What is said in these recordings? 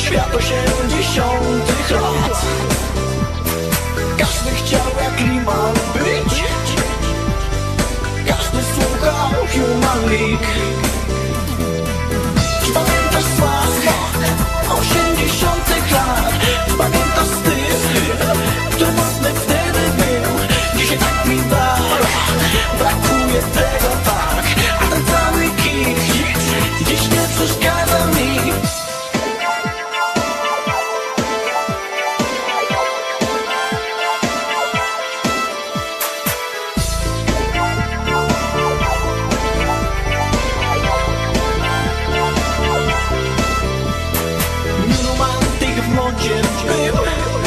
świat 80. lat. Każdy chciał jak Liman być, każdy słuchał Human League. Czy pamiętasz Smak 80. lat? Czy pamiętasz styl, który modny wtedy był? Dzisiaj tak mi brakuje tego tak. A ten cały kit dziś nie przeszkadza mi. Był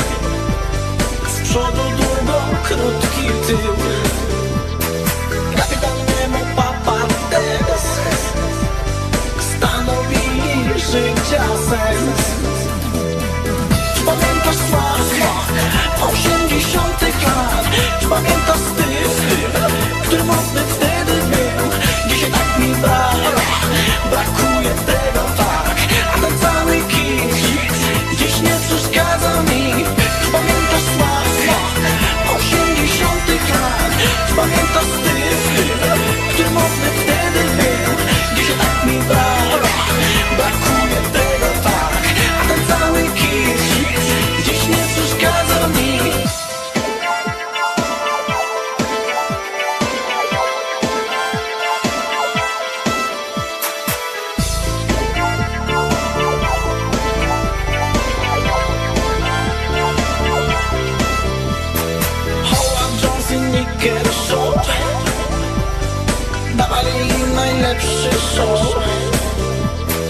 z przodu długo, krótki tył. Kapitan Nemo, papa Tess stanowi życia sens. Czy pamiętasz Smak 80. lat? Czy pamiętasz styl, który modny wtedy był? Dzisiaj tak mi brakuje tego tak. A ten cały kit dziś nie przeszkadza mi. Czy pamiętasz Smak 80. lat? Czy pamiętasz styl, który modny wtedy był? Dzisiaj tak mi brakuje tego tak. A ten cały kit dziś nie przeszkadza mi. Dawali im najlepszy show.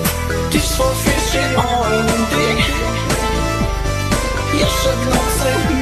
Tears for Fish, oj, jeszcze w nocy